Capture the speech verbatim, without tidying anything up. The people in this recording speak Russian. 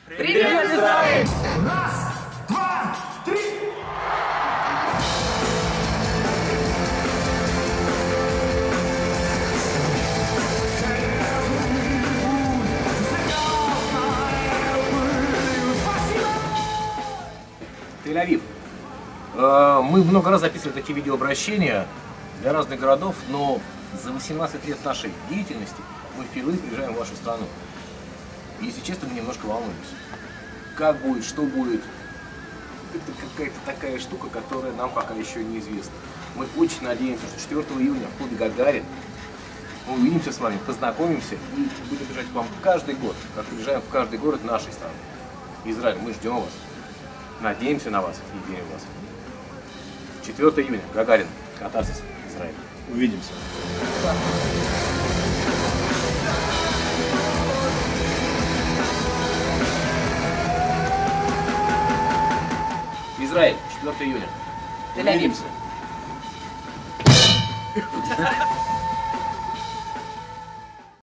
Привет, Израиль! Раз, два, три! Тель-Авив. Э, Мы много раз записывали такие видеообращения для разных городов, но за восемнадцать лет нашей деятельности мы впервые приезжаем в вашу страну. И, если честно, мы немножко волнуемся. Как будет, что будет. Это какая-то такая штука, которая нам пока еще неизвестна. Мы очень надеемся, что четвёртого июня в клубе «Гагарин» мы увидимся с вами, познакомимся и будем приезжать к вам каждый год, как приезжаем в каждый город нашей страны. Израиль, мы ждем вас. Надеемся на вас и верим в вас. четвёртого июня, Гагарин, Катарсис, Израиль. Увидимся. Израиль, четвёртого июня. Тель-Авив. Увидимся.